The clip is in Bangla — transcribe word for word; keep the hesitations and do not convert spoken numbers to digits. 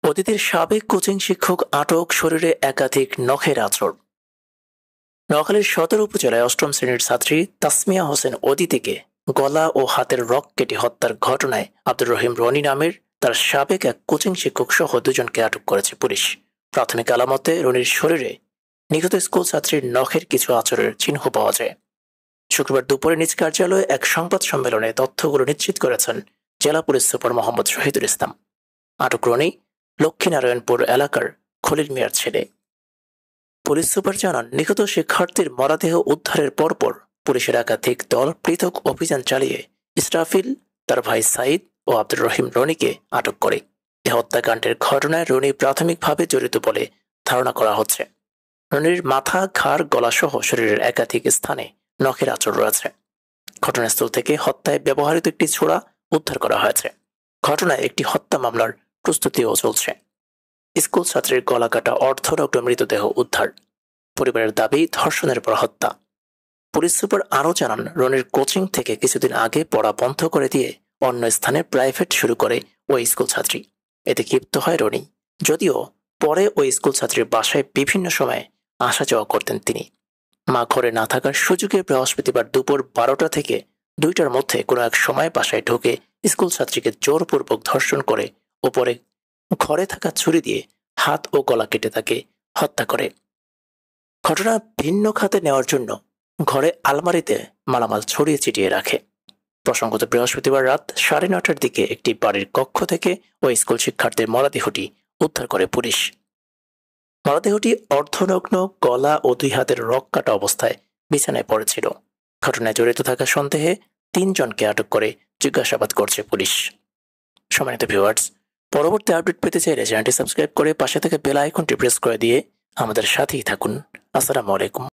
অতীতের সাবেক কোচিং শিক্ষক আটক, শরীরে একাধিক নখের আঁচড়। নোয়াখালীর সদর উপজেলায় অষ্টম শ্রেণীর ছাত্রী তাসমিয়া হোসেন অদিতিকে গলা ও হাতের রক কেটে হত্যার ঘটনায় আব্দুর রহিম রনি নামের তার সাবেক এক কোচিং শিক্ষক সহ দুজনকে আটক করেছে পুলিশ। প্রাথমিক আলামতে রনির শরীরে নিহত স্কুল ছাত্রীর নখের কিছু আঁচড়ের চিহ্ন পাওয়া যায়। শুক্রবার দুপুরে নিজ কার্যালয়ে এক সংবাদ সম্মেলনে তথ্যগুলো নিশ্চিত করেছেন জেলা পুলিশ সুপার মোহাম্মদ শহীদুল ইসলাম। আটক রনি লক্ষ্মীনারায়ণপুর এলাকার খলিল মিয়ার ছেলে। পুলিশ সুপার জানান, নিহত শিক্ষার্থীর মরদেহ উদ্ধারের পরপর পুলিশের একাধিক দল পৃথক অভিযান চালিয়ে ইসরাফিল, তার ভাই সাইদ ও আব্দুর রহিম রনিকে আটক করে। এ হত্যাকাণ্ডের ঘটনায় রনি প্রাথমিকভাবে জড়িত বলে ধারণা করা হচ্ছে। রনির মাথা, ঘাড়, গলা সহ শরীরের একাধিক স্থানে নখের আঁচড় রয়েছে। ঘটনাস্থল থেকে হত্যায় ব্যবহৃত একটি ছোরা উদ্ধার করা হয়েছে। ঘটনায় একটি হত্যা মামলার প্রস্তুতিও চলছে। স্কুল ছাত্রীর গলা কাটা অর্ধনগ্ন মৃতদেহ উদ্ধার। পরিবারের দাবি, ধর্ষণের পর হত্যা। পুলিশ সুপার আরও জানান, রনির কোচিং থেকে কিছুদিন আগে পড়া বন্ধ করে দিয়ে অন্য স্থানে প্রাইভেট শুরু করে ওই স্কুল ছাত্রী। এতে ক্ষিপ্ত হয় রনি। যদিও পরে ওই স্কুল ছাত্রীর বাসায় বিভিন্ন সময়ে আসা যাওয়া করতেন তিনি। মা ঘরে না থাকার সুযোগে বৃহস্পতিবার দুপুর বারোটা থেকে দুইটার মধ্যে কোনো এক সময় বাসায় ঢুকে স্কুল ছাত্রীকে জোরপূর্বক ধর্ষণ করে ওপরে ঘরে থাকা ছুরি দিয়ে হাত ও গলা কেটে তাকে হত্যা করে। ঘটনা ভিন্ন খাতে নেওয়ার জন্য ঘরে আলমারিতে মালামাল ছড়িয়ে ছিটিয়ে রাখে। প্রসঙ্গত, বৃহস্পতিবার রাত সাড়ে নটার দিকে একটি বাড়ির কক্ষ থেকে ওই স্কুল শিক্ষার্থীর মরদেহটি উদ্ধার করে পুলিশ। মরদেহটি অর্ধনগ্ন, গলা ও দুই হাতের রক কাটা অবস্থায় বিছানায় পড়েছিল। ঘটনায় জড়িত থাকা সন্দেহে তিনজনকে আটক করে জিজ্ঞাসাবাদ করছে পুলিশ। সম্মানিত ভিউয়ার্স, পরবর্তী আপডেট পেতে চাইলে চ্যানেলটি সাবস্ক্রাইব করে পাশে থেকে বেল আইকনটি প্রেস করে দিয়ে আমাদের সাথেই থাকুন। আসসালামু আলাইকুম।